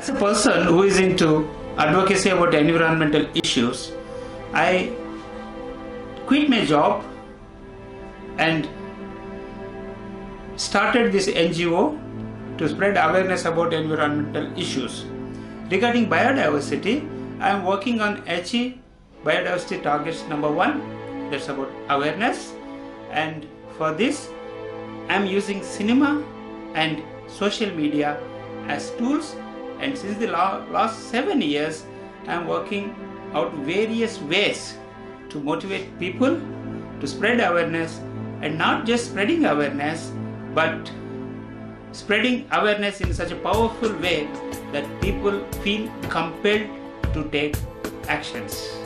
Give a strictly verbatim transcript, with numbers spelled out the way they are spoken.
As a person who is into advocacy about environmental issues, I quit my job and started this N G O to spread awareness about environmental issues. Regarding biodiversity, I am working on achieve biodiversity targets number one, that's about awareness, and for this I am using cinema and social media as tools, and since the last seven years I am working out various ways to motivate people to spread awareness, and not just spreading awareness but spreading awareness in such a powerful way that people feel compelled to take actions.